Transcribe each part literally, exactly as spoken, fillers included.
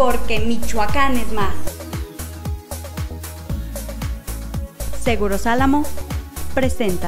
porque Michoacán es más. Seguros Álamo presenta.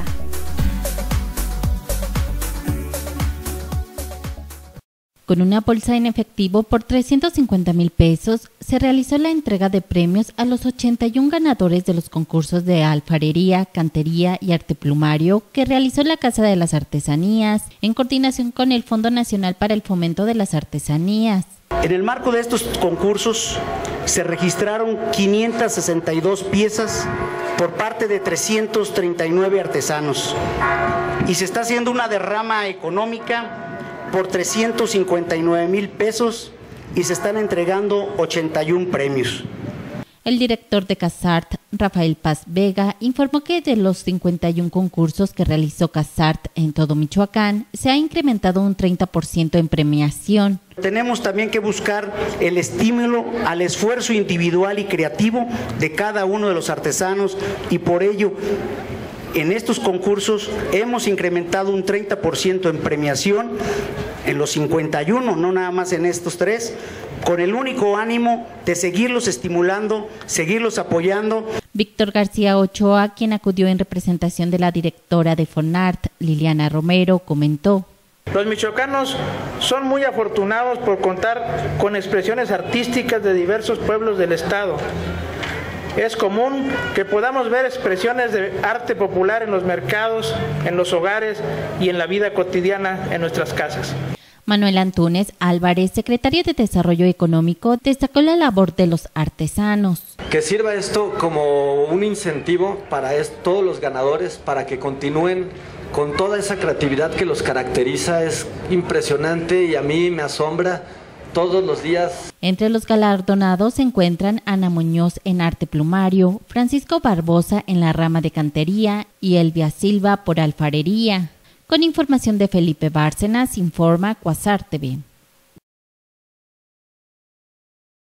Con una bolsa en efectivo por trescientos cincuenta mil pesos, se realizó la entrega de premios a los ochenta y uno ganadores de los concursos de alfarería, cantería y arte plumario que realizó la Casa de las Artesanías, en coordinación con el Fondo Nacional para el Fomento de las Artesanías. En el marco de estos concursos se registraron quinientas sesenta y dos piezas por parte de trescientos treinta y nueve artesanos y se está haciendo una derrama económica por trescientos cincuenta y nueve mil pesos y se están entregando ochenta y uno premios. El director de CASART, Rafael Paz Vega, informó que de los cincuenta y uno concursos que realizó CASART en todo Michoacán, se ha incrementado un treinta por ciento en premiación. Tenemos también que buscar el estímulo al esfuerzo individual y creativo de cada uno de los artesanos y por ello en estos concursos hemos incrementado un treinta por ciento en premiación en los cincuenta y uno, no nada más en estos tres, con el único ánimo de seguirlos estimulando, seguirlos apoyando. Víctor García Ochoa, quien acudió en representación de la directora de FONART, Liliana Romero, comentó: los michoacanos son muy afortunados por contar con expresiones artísticas de diversos pueblos del estado. Es común que podamos ver expresiones de arte popular en los mercados, en los hogares y en la vida cotidiana en nuestras casas. Manuel Antúnez Álvarez, secretario de Desarrollo Económico, destacó la labor de los artesanos. Que sirva esto como un incentivo para es, todos los ganadores para que continúen con toda esa creatividad que los caracteriza. Es impresionante y a mí me asombra todos los días. Entre los galardonados se encuentran Ana Muñoz en arte plumario, Francisco Barbosa en la rama de cantería y Elvia Silva por alfarería. Con información de Felipe Bárcenas, informa Cuasar T V.